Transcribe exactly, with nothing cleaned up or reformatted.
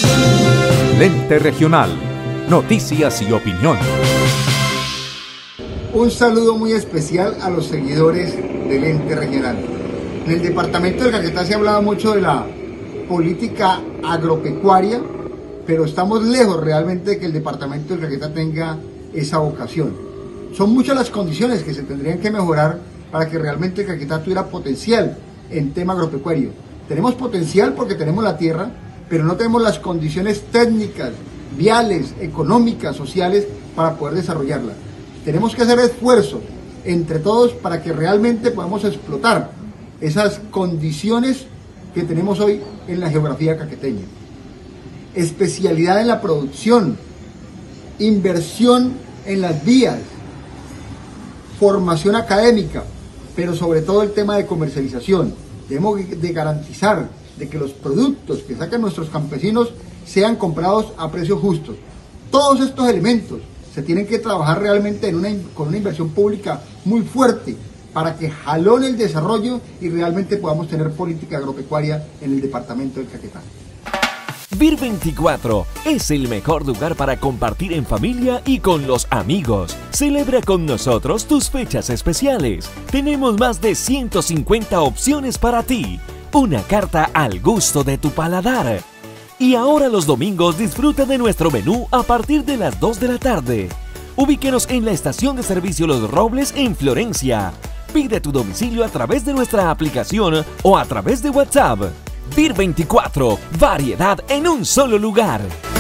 Lente Regional. Noticias y opinión. Un saludo muy especial a los seguidores del Ente Regional. En el departamento del Caquetá se ha hablado mucho de la política agropecuaria, pero estamos lejos realmente de que el departamento del Caquetá tenga esa vocación. Son muchas las condiciones que se tendrían que mejorar para que realmente el Caquetá tuviera potencial en tema agropecuario. Tenemos potencial porque tenemos la tierra, pero no tenemos las condiciones técnicas, viales, económicas, sociales para poder desarrollarla. Tenemos que hacer esfuerzo entre todos para que realmente podamos explotar esas condiciones que tenemos hoy en la geografía caqueteña. Especialidad en la producción, inversión en las vías, formación académica, pero sobre todo el tema de comercialización. Debemos de garantizar de que los productos que sacan nuestros campesinos sean comprados a precios justos. Todos estos elementos se tienen que trabajar realmente en una, con una inversión pública muy fuerte para que jalone el desarrollo y realmente podamos tener política agropecuaria en el departamento del Caquetá. Vir veinticuatro es el mejor lugar para compartir en familia y con los amigos. Celebra con nosotros tus fechas especiales. Tenemos más de ciento cincuenta opciones para ti. Una carta al gusto de tu paladar. Y ahora los domingos disfruta de nuestro menú a partir de las dos de la tarde. Ubíquenos en la estación de servicio Los Robles en Florencia. Pide tu domicilio a través de nuestra aplicación o a través de WhatsApp. Vir veinticuatro, variedad en un solo lugar.